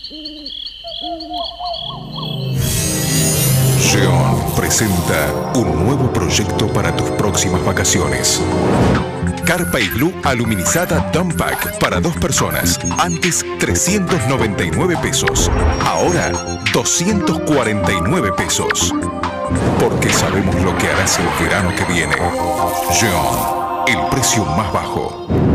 Jeon presenta un nuevo proyecto para tus próximas vacaciones. Carpa Iglú aluminizada Dump Pack para 2 personas. Antes 399 pesos. Ahora 249 pesos. Porque sabemos lo que harás el verano que viene. Jeon, el precio más bajo.